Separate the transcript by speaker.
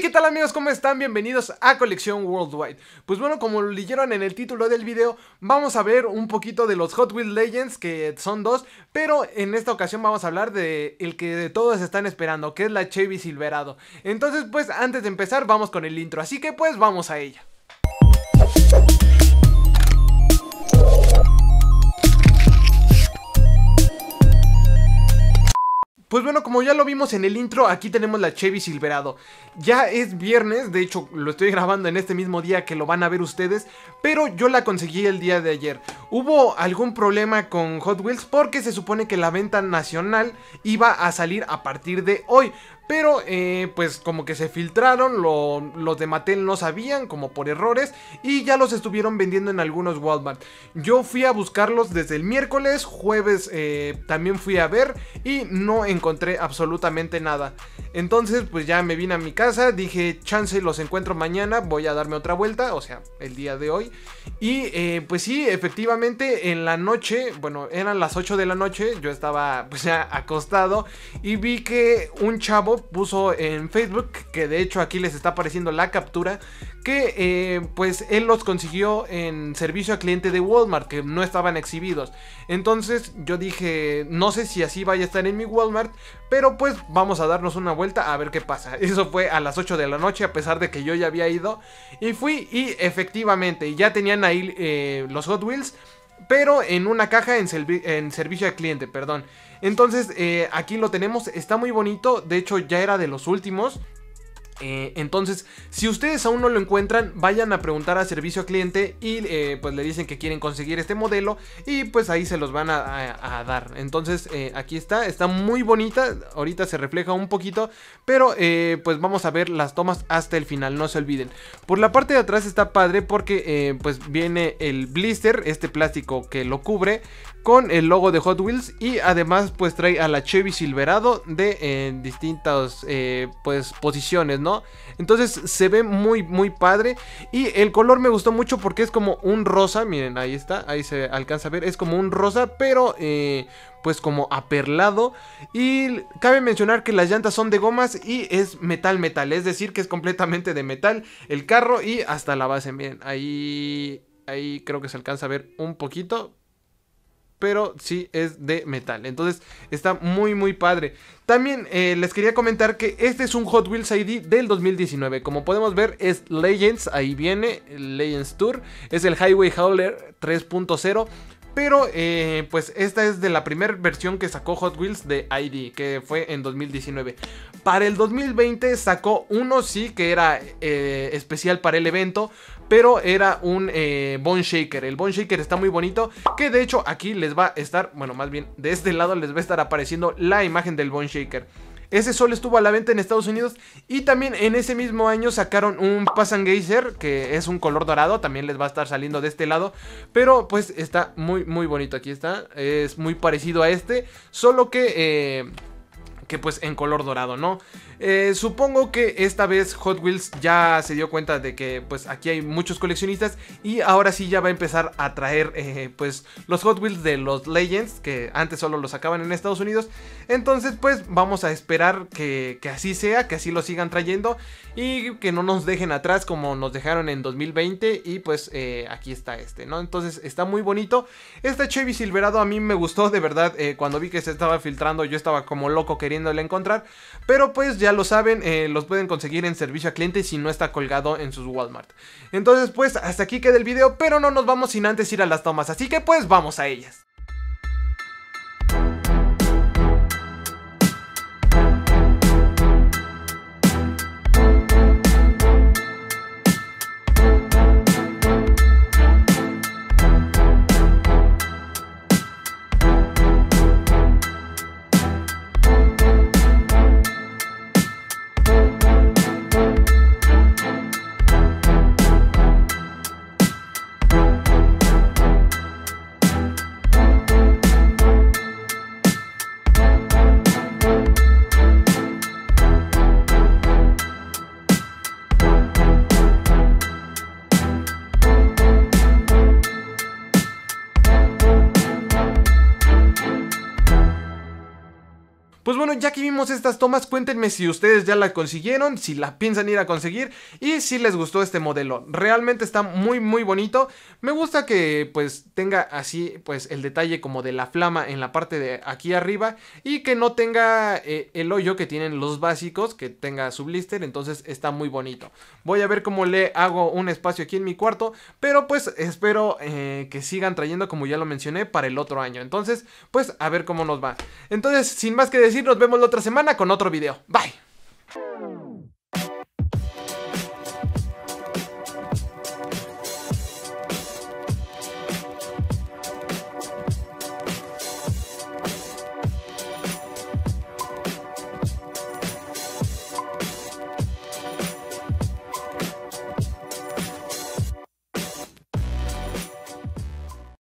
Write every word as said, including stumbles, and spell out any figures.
Speaker 1: ¿qué tal amigos? ¿Cómo están? Bienvenidos a Colección Worldwide. Pues bueno, como lo leyeron en el título del video, vamos a ver un poquito de los Hot Wheels Legends, que son dos, pero en esta ocasión vamos a hablar de el que de todos están esperando, que es la Chevy Silverado. Entonces pues antes de empezar vamos con el intro, así que pues vamos a ella. Pues bueno, como ya lo vimos en el intro, aquí tenemos la Chevy Silverado. Ya es viernes, de hecho lo estoy grabando en este mismo día que lo van a ver ustedes, pero yo la conseguí el día de ayer. Hubo algún problema con Hot Wheels porque se supone que la venta nacional iba a salir a partir de hoy. Pero eh, pues como que se filtraron, lo, los de Mattel no sabían, como por errores, y ya los estuvieron vendiendo en algunos Walmart. Yo fui a buscarlos desde el miércoles, jueves eh, también fui a ver y no encontré absolutamente nada. Entonces pues ya me vine a mi casa, dije chance los encuentro mañana, voy a darme otra vuelta, o sea el día de hoy. Y eh, pues sí, efectivamente en la noche, bueno eran las ocho de la noche, yo estaba pues ya acostado y vi que un chavo puso en Facebook, que de hecho aquí les está apareciendo la captura, que eh, pues él los consiguió en servicio al cliente de Walmart, que no estaban exhibidos. Entonces yo dije, no sé si así vaya a estar en mi Walmart, pero pues vamos a darnos una vuelta a ver qué pasa. Eso fue a las ocho de la noche, a pesar de que yo ya había ido, y fui y efectivamente ya tenían ahí eh, los Hot Wheels, pero en una caja en, en servicio al cliente, perdón. Entonces eh, aquí lo tenemos, está muy bonito, de hecho ya era de los últimos. Eh, entonces, si ustedes aún no lo encuentran, vayan a preguntar a servicio al cliente y eh, pues le dicen que quieren conseguir este modelo y pues ahí se los van a, a, a dar. Entonces, eh, aquí está, está muy bonita, ahorita se refleja un poquito, pero eh, pues vamos a ver las tomas hasta el final, no se olviden. Por la parte de atrás está padre porque eh, pues viene el blister, este plástico que lo cubre, con el logo de Hot Wheels y además pues trae a la Chevy Silverado de eh, distintas eh, pues posiciones, ¿no? Entonces se ve muy muy padre y el color me gustó mucho porque es como un rosa, miren ahí está, ahí se alcanza a ver, es como un rosa pero eh, pues como aperlado. Y cabe mencionar que las llantas son de gomas y es metal metal, es decir que es completamente de metal el carro y hasta la base, miren, ahí, ahí creo que se alcanza a ver un poquito, pero sí es de metal. Entonces está muy muy padre. También eh, les quería comentar que este es un Hot Wheels I D del dos mil diecinueve. Como podemos ver es Legends, ahí viene el Legends Tour. Es el Highway Hauler tres punto cero. Pero eh, pues esta es de la primera versión que sacó Hot Wheels de I D, que fue en dos mil diecinueve. Para el dos mil veinte sacó uno, sí, que era eh, especial para el evento, pero era un eh, Bone Shaker. El Bone Shaker está muy bonito, que de hecho aquí les va a estar, bueno más bien de este lado les va a estar apareciendo la imagen del Bone Shaker. Ese solo estuvo a la venta en Estados Unidos y también en ese mismo año sacaron un Pass and Geyser, que es un color dorado, también les va a estar saliendo de este lado, pero pues está muy muy bonito, aquí está, es muy parecido a este, solo que... Eh, que pues en color dorado, ¿no? Eh, supongo que esta vez Hot Wheels ya se dio cuenta de que pues aquí hay muchos coleccionistas y ahora sí ya va a empezar a traer eh, pues los Hot Wheels de los Legends, que antes solo los sacaban en Estados Unidos. Entonces pues vamos a esperar que, que así sea, que así lo sigan trayendo y que no nos dejen atrás como nos dejaron en dos mil veinte. Y pues eh, aquí está este, ¿no? Entonces está muy bonito. Esta Chevy Silverado a mí me gustó, de verdad. eh, Cuando vi que se estaba filtrando yo estaba como loco queriéndole encontrar, pero pues ya lo saben, eh, los pueden conseguir en servicio a cliente si no está colgado en sus Walmart. Entonces pues hasta aquí queda el video, pero no nos vamos sin antes ir a las tomas, así que pues vamos a ellas. bueno, ya que vimos estas tomas, cuéntenme si ustedes ya la consiguieron, si la piensan ir a conseguir y si les gustó este modelo. Realmente está muy muy bonito. Me gusta que pues tenga así pues el detalle como de la flama en la parte de aquí arriba y que no tenga eh, el hoyo que tienen los básicos, que tenga su blister, entonces está muy bonito. Voy a ver cómo le hago un espacio aquí en mi cuarto, pero pues espero eh, que sigan trayendo, como ya lo mencioné, para el otro año. Entonces pues a ver cómo nos va. Entonces sin más que decir, nos vemos la otra semana con otro video. Bye.